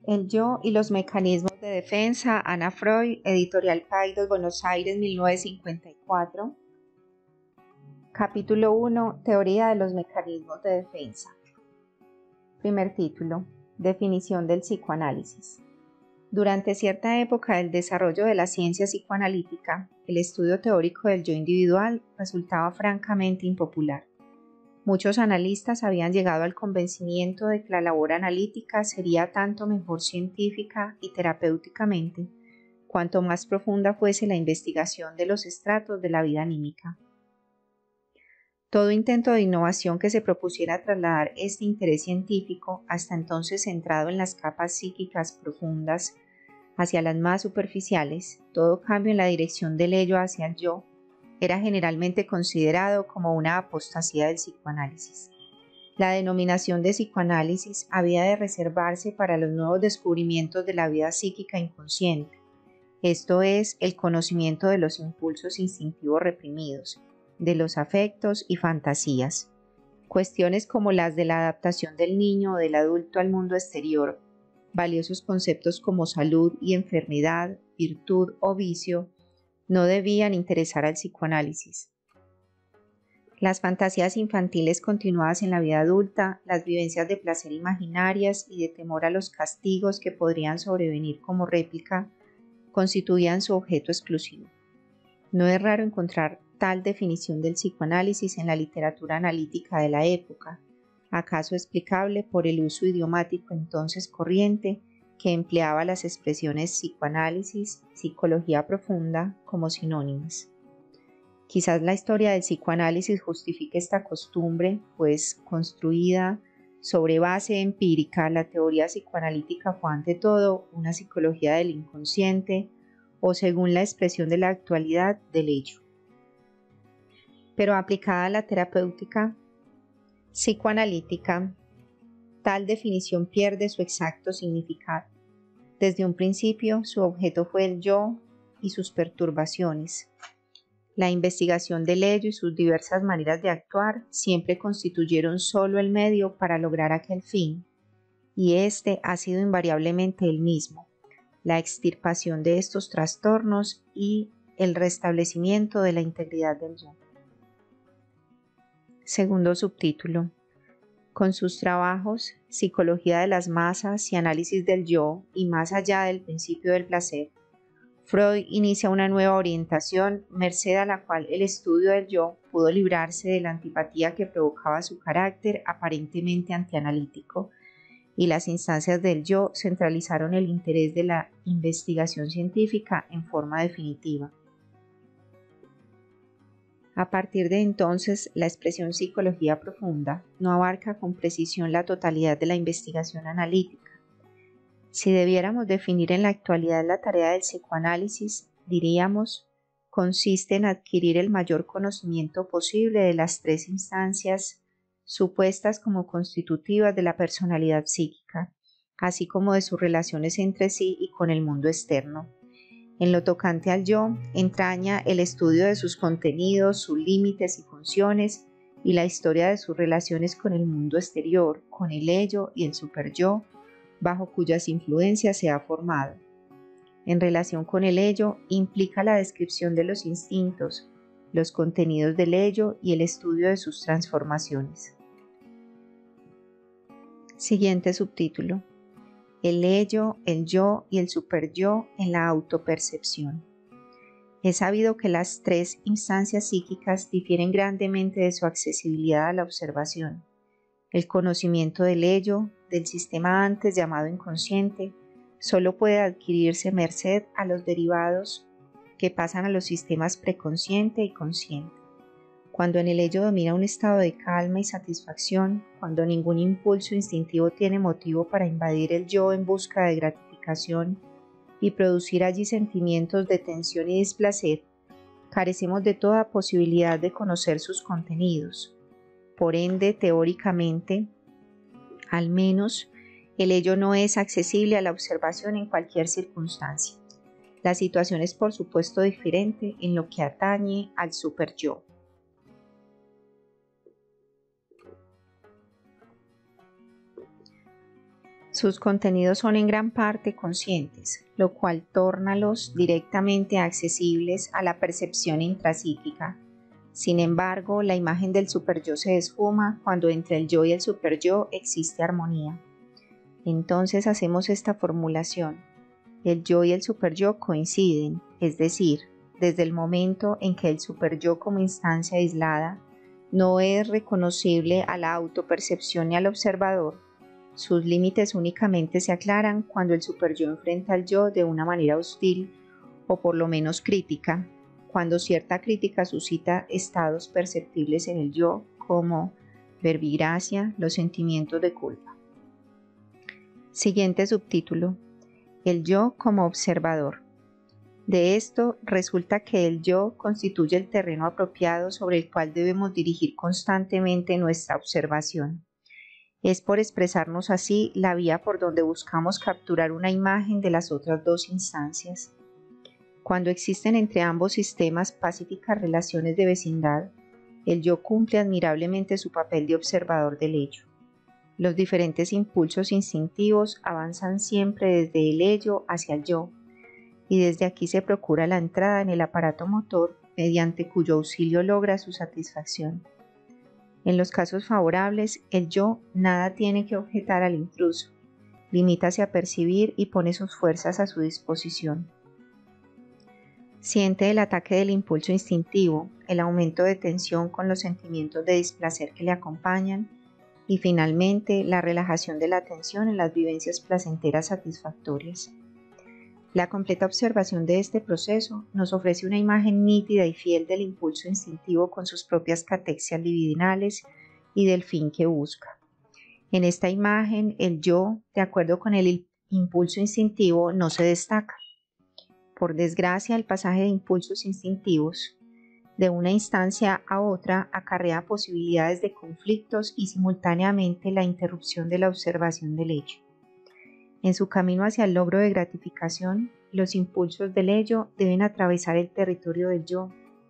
El yo y los mecanismos de defensa, Ana Freud, Editorial Paidós, Buenos Aires, 1954. Capítulo 1. Teoría de los mecanismos de defensa. Primer título. Definición del psicoanálisis. Durante cierta época del desarrollo de la ciencia psicoanalítica, el estudio teórico del yo individual resultaba francamente impopular. Muchos analistas habían llegado al convencimiento de que la labor analítica sería tanto mejor científica y terapéuticamente, cuanto más profunda fuese la investigación de los estratos de la vida anímica. Todo intento de innovación que se propusiera trasladar este interés científico, hasta entonces centrado en las capas psíquicas profundas, hacia las más superficiales, todo cambio en la dirección del ello hacia el yo, era generalmente considerado como una apostasía del psicoanálisis. La denominación de psicoanálisis había de reservarse para los nuevos descubrimientos de la vida psíquica inconsciente, esto es, el conocimiento de los impulsos instintivos reprimidos, de los afectos y fantasías. Cuestiones como las de la adaptación del niño o del adulto al mundo exterior, valiosos conceptos como salud y enfermedad, virtud o vicio, no debían interesar al psicoanálisis. Las fantasías infantiles continuadas en la vida adulta, las vivencias de placer imaginarias y de temor a los castigos que podrían sobrevenir como réplica, constituían su objeto exclusivo. No es raro encontrar tal definición del psicoanálisis en la literatura analítica de la época, acaso explicable por el uso idiomático entonces corriente que empleaba las expresiones psicoanálisis, psicología profunda como sinónimas. Quizás la historia del psicoanálisis justifique esta costumbre, pues construida sobre base empírica, la teoría psicoanalítica fue ante todo una psicología del inconsciente o, según la expresión de la actualidad, del ello. Pero aplicada a la terapéutica psicoanalítica, tal definición pierde su exacto significado. Desde un principio, su objeto fue el yo y sus perturbaciones. La investigación del ello y sus diversas maneras de actuar siempre constituyeron solo el medio para lograr aquel fin, y este ha sido invariablemente el mismo: la extirpación de estos trastornos y el restablecimiento de la integridad del yo. Segundo subtítulo. Con sus trabajos, Psicología de las masas y Análisis del yo y más allá del principio del placer, Freud inicia una nueva orientación, merced a la cual el estudio del yo pudo librarse de la antipatía que provocaba su carácter aparentemente antianalítico, y las instancias del yo centralizaron el interés de la investigación científica en forma definitiva. A partir de entonces, la expresión psicología profunda no abarca con precisión la totalidad de la investigación analítica. Si debiéramos definir en la actualidad la tarea del psicoanálisis, diríamos, consiste en adquirir el mayor conocimiento posible de las tres instancias supuestas como constitutivas de la personalidad psíquica, así como de sus relaciones entre sí y con el mundo externo. En lo tocante al yo, entraña el estudio de sus contenidos, sus límites y funciones, y la historia de sus relaciones con el mundo exterior, con el ello y el superyo, bajo cuyas influencias se ha formado. En relación con el ello, implica la descripción de los instintos, los contenidos del ello y el estudio de sus transformaciones. Siguiente subtítulo. El ello, el yo y el superyo en la autopercepción. Es sabido que las tres instancias psíquicas difieren grandemente de su accesibilidad a la observación. El conocimiento del ello, del sistema antes llamado inconsciente, solo puede adquirirse merced a los derivados que pasan a los sistemas preconsciente y consciente. Cuando en el ello domina un estado de calma y satisfacción, cuando ningún impulso instintivo tiene motivo para invadir el yo en busca de gratificación y producir allí sentimientos de tensión y displacer, carecemos de toda posibilidad de conocer sus contenidos. Por ende, teóricamente, al menos, el ello no es accesible a la observación en cualquier circunstancia. La situación es por supuesto diferente en lo que atañe al superyo. Sus contenidos son en gran parte conscientes, lo cual tórnalos directamente accesibles a la percepción intracíclica. Sin embargo, la imagen del superyo se esfuma cuando entre el yo y el superyo existe armonía. Entonces hacemos esta formulación. El yo y el superyo coinciden, es decir, desde el momento en que el superyo como instancia aislada no es reconocible a la autopercepción ni al observador, sus límites únicamente se aclaran cuando el superyo enfrenta al yo de una manera hostil o por lo menos crítica, cuando cierta crítica suscita estados perceptibles en el yo como verbigracia, los sentimientos de culpa. Siguiente subtítulo: el yo como observador. De esto resulta que el yo constituye el terreno apropiado sobre el cual debemos dirigir constantemente nuestra observación. Es, por expresarnos así, la vía por donde buscamos capturar una imagen de las otras dos instancias. Cuando existen entre ambos sistemas pacíficas relaciones de vecindad, el yo cumple admirablemente su papel de observador del ello. Los diferentes impulsos instintivos avanzan siempre desde el ello hacia el yo, y desde aquí se procura la entrada en el aparato motor mediante cuyo auxilio logra su satisfacción. En los casos favorables, el yo nada tiene que objetar al intruso, limítase a percibir y pone sus fuerzas a su disposición. Siente el ataque del impulso instintivo, el aumento de tensión con los sentimientos de displacer que le acompañan y finalmente la relajación de la atención en las vivencias placenteras satisfactorias. La completa observación de este proceso nos ofrece una imagen nítida y fiel del impulso instintivo con sus propias catexias libidinales y del fin que busca. En esta imagen, el yo, de acuerdo con el impulso instintivo, no se destaca. Por desgracia, el pasaje de impulsos instintivos de una instancia a otra acarrea posibilidades de conflictos y simultáneamente la interrupción de la observación del hecho. En su camino hacia el logro de gratificación, los impulsos del ello deben atravesar el territorio del yo,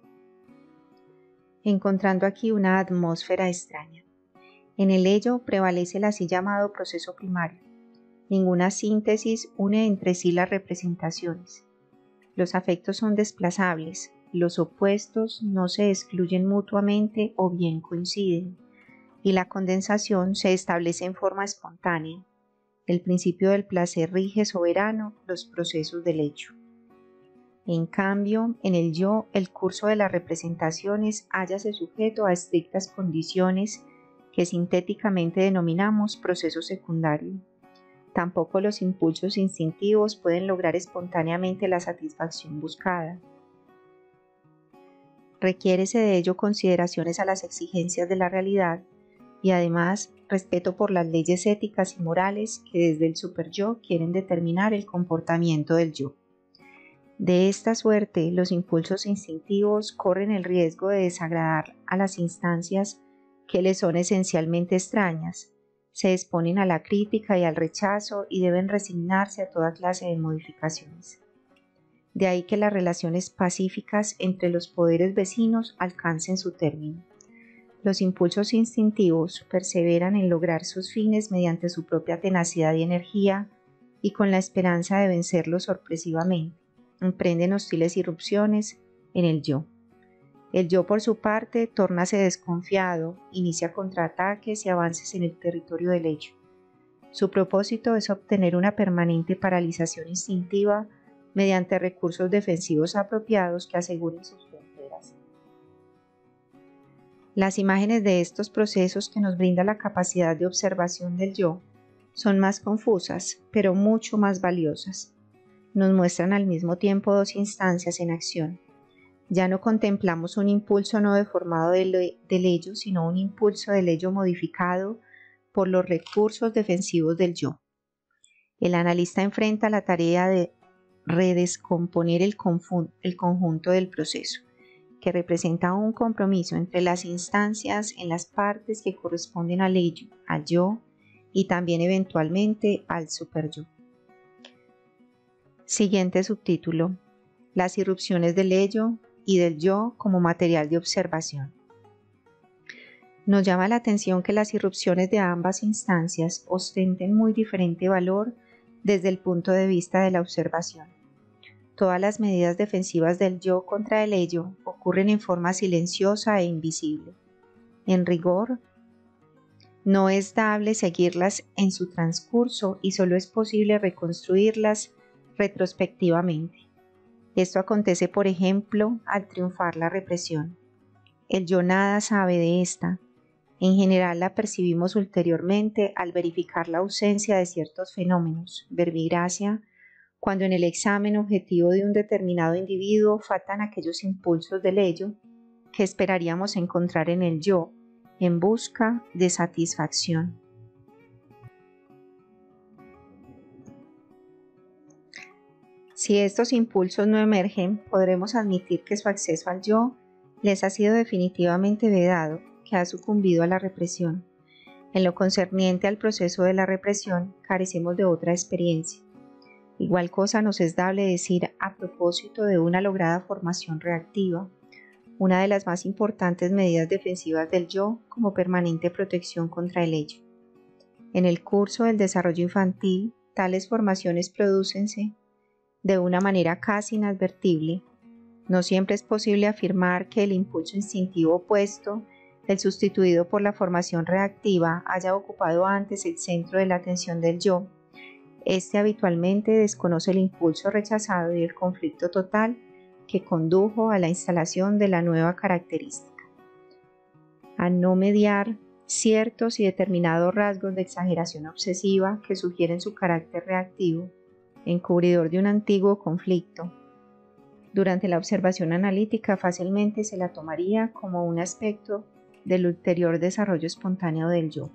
encontrando aquí una atmósfera extraña. En el ello prevalece el así llamado proceso primario. Ninguna síntesis une entre sí las representaciones. Los afectos son desplazables, los opuestos no se excluyen mutuamente o bien coinciden, y la condensación se establece en forma espontánea. El principio del placer rige soberano los procesos del hecho. En cambio, en el yo, el curso de las representaciones hállase sujeto a estrictas condiciones que sintéticamente denominamos proceso secundario. Tampoco los impulsos instintivos pueden lograr espontáneamente la satisfacción buscada. Requiérese de ello consideraciones a las exigencias de la realidad y además respeto por las leyes éticas y morales que desde el superyo quieren determinar el comportamiento del yo. De esta suerte, los impulsos instintivos corren el riesgo de desagradar a las instancias que les son esencialmente extrañas, se exponen a la crítica y al rechazo y deben resignarse a toda clase de modificaciones. De ahí que las relaciones pacíficas entre los poderes vecinos alcancen su término. Los impulsos instintivos perseveran en lograr sus fines mediante su propia tenacidad y energía y con la esperanza de vencerlos sorpresivamente. Emprenden hostiles irrupciones en el yo. El yo, por su parte, tórnase desconfiado, inicia contraataques y avances en el territorio del hecho. Su propósito es obtener una permanente paralización instintiva mediante recursos defensivos apropiados que aseguren sus fronteras. Las imágenes de estos procesos que nos brinda la capacidad de observación del yo son más confusas, pero mucho más valiosas. Nos muestran al mismo tiempo dos instancias en acción. Ya no contemplamos un impulso no deformado del ello, sino un impulso del ello modificado por los recursos defensivos del yo. El analista enfrenta la tarea de redescomponer el conjunto del proceso, que representa un compromiso entre las instancias en las partes que corresponden al ello, al yo y también eventualmente al superyo. Siguiente subtítulo: las irrupciones del ello y del yo como material de observación. Nos llama la atención que las irrupciones de ambas instancias ostenten muy diferente valor desde el punto de vista de la observación. Todas las medidas defensivas del yo contra el ello ocurren en forma silenciosa e invisible. En rigor, no es dable seguirlas en su transcurso y solo es posible reconstruirlas retrospectivamente. Esto acontece, por ejemplo, al triunfar la represión. El yo nada sabe de esta. En general la percibimos ulteriormente al verificar la ausencia de ciertos fenómenos, verbigracia, cuando en el examen objetivo de un determinado individuo faltan aquellos impulsos del ello que esperaríamos encontrar en el yo, en busca de satisfacción. Si estos impulsos no emergen, podremos admitir que su acceso al yo les ha sido definitivamente vedado, que ha sucumbido a la represión. En lo concerniente al proceso de la represión, carecemos de otra experiencia. Igual cosa nos es dable decir a propósito de una lograda formación reactiva, una de las más importantes medidas defensivas del yo como permanente protección contra el ello. En el curso del desarrollo infantil, tales formaciones prodúcense de una manera casi inadvertible. No siempre es posible afirmar que el impulso instintivo opuesto, el sustituido por la formación reactiva, haya ocupado antes el centro de la atención del yo. Este habitualmente desconoce el impulso rechazado y el conflicto total que condujo a la instalación de la nueva característica. A no mediar ciertos y determinados rasgos de exageración obsesiva que sugieren su carácter reactivo, encubridor de un antiguo conflicto. Durante la observación analítica fácilmente se la tomaría como un aspecto del ulterior desarrollo espontáneo del yo.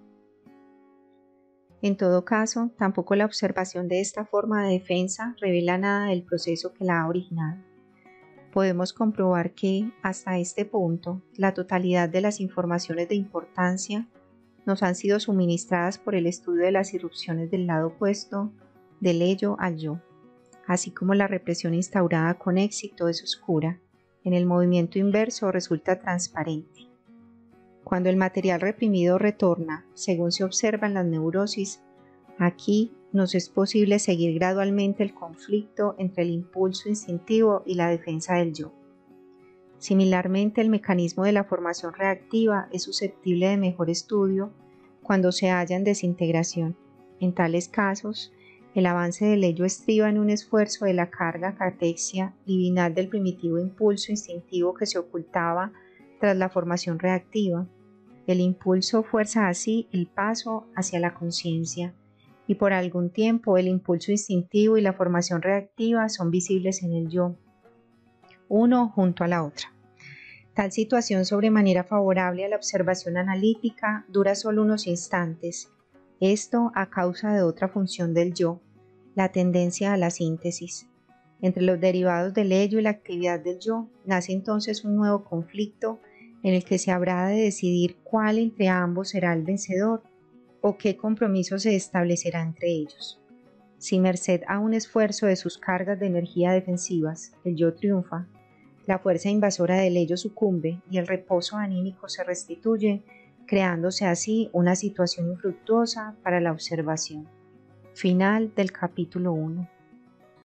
En todo caso, tampoco la observación de esta forma de defensa revela nada del proceso que la ha originado. Podemos comprobar que, hasta este punto, la totalidad de las informaciones de importancia nos han sido suministradas por el estudio de las irrupciones del lado opuesto del ello al yo, así como la represión instaurada con éxito es oscura, en el movimiento inverso resulta transparente. Cuando el material reprimido retorna, según se observa en las neurosis, aquí nos es posible seguir gradualmente el conflicto entre el impulso instintivo y la defensa del yo. Similarmente, el mecanismo de la formación reactiva es susceptible de mejor estudio cuando se halla en desintegración. En tales casos, el avance del ello estriba en un esfuerzo de la carga catexia divinal del primitivo impulso instintivo que se ocultaba tras la formación reactiva. El impulso fuerza así el paso hacia la conciencia, y por algún tiempo el impulso instintivo y la formación reactiva son visibles en el yo, uno junto a la otra. Tal situación sobremanera favorable a la observación analítica dura solo unos instantes, esto a causa de otra función del yo, la tendencia a la síntesis. Entre los derivados del ello y la actividad del yo nace entonces un nuevo conflicto en el que se habrá de decidir cuál entre ambos será el vencedor o qué compromiso se establecerá entre ellos. Si merced a un esfuerzo de sus cargas de energía defensivas, el yo triunfa, la fuerza invasora del ello sucumbe y el reposo anímico se restituye, creándose así una situación infructuosa para la observación. Final del capítulo 1.